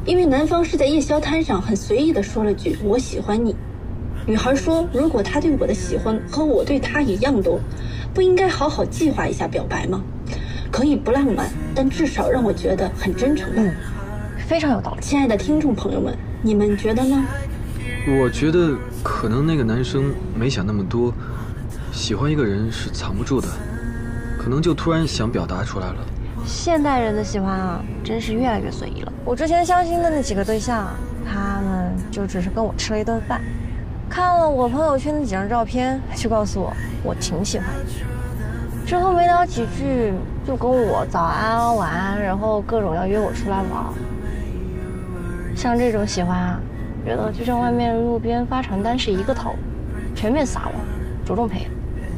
因为男方是在夜宵摊上很随意地说了句“我喜欢你”，女孩说如果他对我的喜欢和我对他一样多，不应该好好计划一下表白吗？可以不浪漫，但至少让我觉得很真诚吧。 非常有道理。 亲爱的听众朋友们，你们觉得呢？ 我觉得可能那个男生没想那么多，喜欢一个人是藏不住的，可能就突然想表达出来了。 现代人的喜欢啊，真是越来越随意了。我之前相亲的那几个对象，他们就只是跟我吃了一顿饭，看了我朋友圈的几张照片，就告诉我挺喜欢你。之后没聊几句，就跟我早安晚安，然后各种要约我出来玩。像这种喜欢啊，觉得就像外面路边发传单是一个头，全面撒网，着重培养。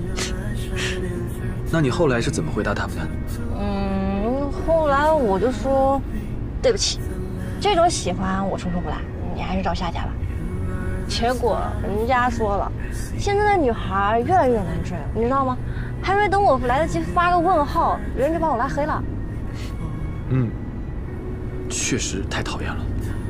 那你后来是怎么回答他们的？ 后来我就说，对不起，这种喜欢我承受不来，你还是找下家吧。结果人家说了，现在的女孩越来越难追，你知道吗？还没等我来得及发个问号，人就把我拉黑了。 确实太讨厌了，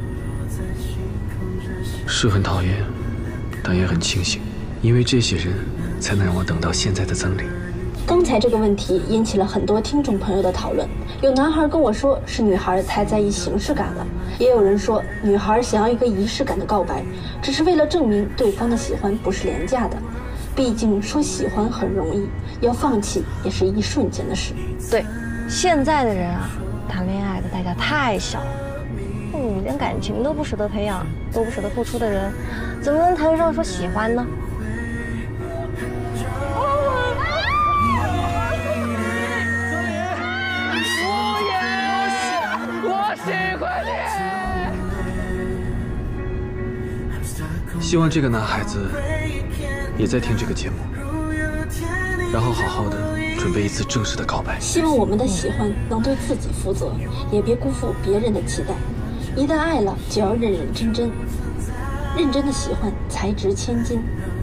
是很讨厌，但也很庆幸，因为这些人才能让我等到现在的曾黎。 刚才这个问题引起了很多听众朋友的讨论，有男孩跟我说是女孩太在意形式感了，也有人说女孩想要一个仪式感的告白，只是为了证明对方的喜欢不是廉价的。毕竟说喜欢很容易，要放弃也是一瞬间的事。 对，现在的人啊，谈恋爱的代价太小了，连感情都不舍得培养，都不舍得付出的人，怎么能谈上说喜欢呢？ 希望这个男孩子也在听这个节目，然后好好的准备一次正式的告白。 希望我们的喜欢能对自己负责，也别辜负别人的期待。一旦爱了，就要认认真真，认真的喜欢才值千金。